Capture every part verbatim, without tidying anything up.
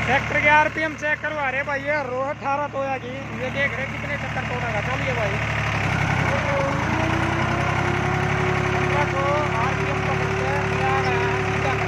Tractor के RPM check करवा रहे भाई, ये रोह अठारह तो होगी, ये देख रहे कितने चक्कर तोड़ेगा। चलिए भाई तो आरपीएम को करते हैं क्या करते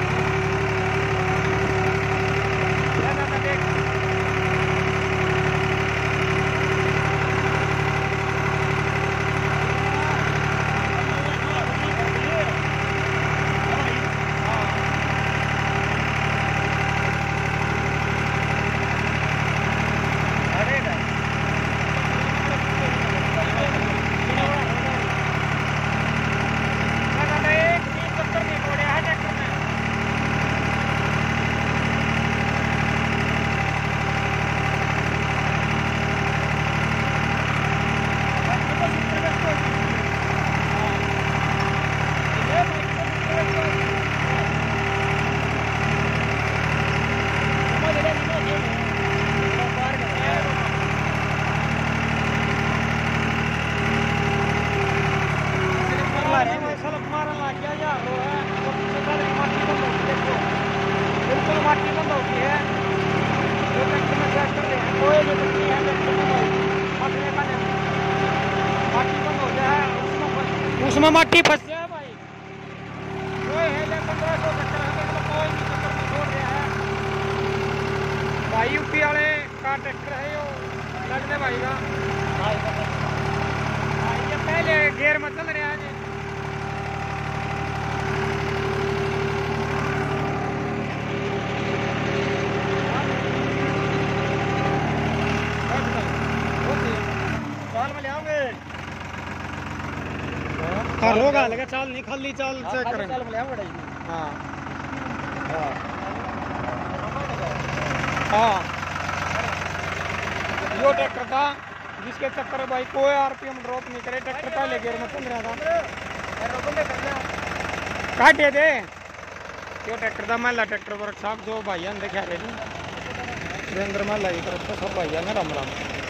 उसमें माटी फंस गया है भाई। कोई है ले पंद्रह सौ चक्कर है, मतलब कोई नहीं चक्कर में छोड़ रहा है भाई। यूपी वाले का ट्रैक्टर है यो लगने भाई का भाई, ये पहले गेयर में चल रहा है जी। कर होगा लगे चाल नहीं खाली चाल चेक करें। हाँ हाँ यो ट्रैक्टर था जिसके चक्कर भाई कोई आरपीएम ड्रॉप नहीं करे, ट्रैक्टर पहले गियर में चल रहा था। काटे दे यो ट्रैक्टर था महला ट्रैक्टर वर्कशॉप जो भाई देखा रहे सुरेंद्र महला की तरफ से सब भाई ने राम राम।